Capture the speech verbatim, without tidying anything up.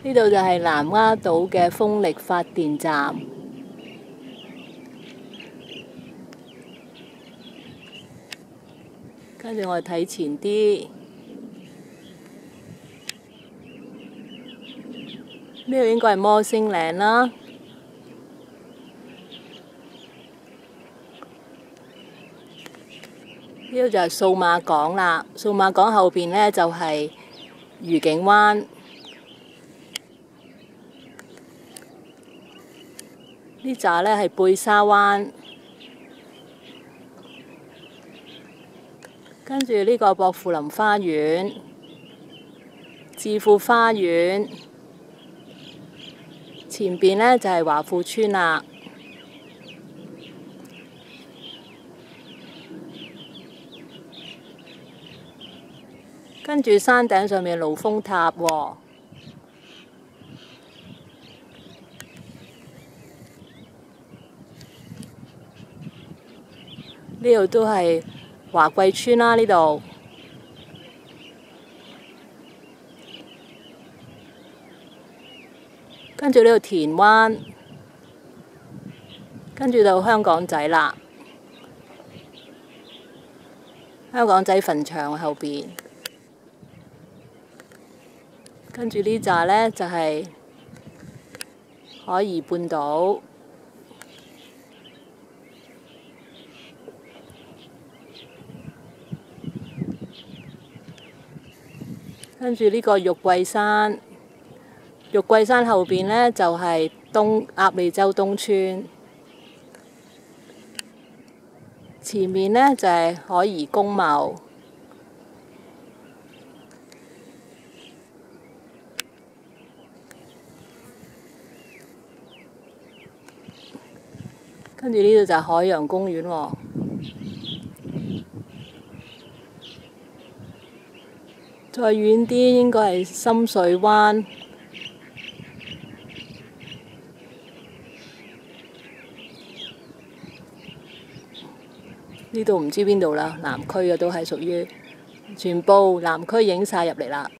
呢度就係南丫島嘅風力發電站。跟住我哋睇前啲，呢度應該係摩星嶺啦。呢度就係數碼港啦。數碼港後邊呢，就係愉景灣。呢紮呢係貝沙灣，跟住呢個薄扶林花園、置富花園，前邊呢就係華富村啦。跟住山頂上面盧峰塔喎。呢度都係華貴村啦，呢度。跟住呢度田灣，跟住到香港仔啦。香港仔墳場後邊，跟住呢紮呢，就係海怡半島。跟住呢個玉桂山，玉桂山後邊呢，就係東鴨脷洲東村，前面呢，就係海怡公貿，跟住呢度就係海洋公園喎。再遠啲應該係深水灣，呢度唔知邊度啦，南區嘅都係屬於全部南區影晒入嚟啦。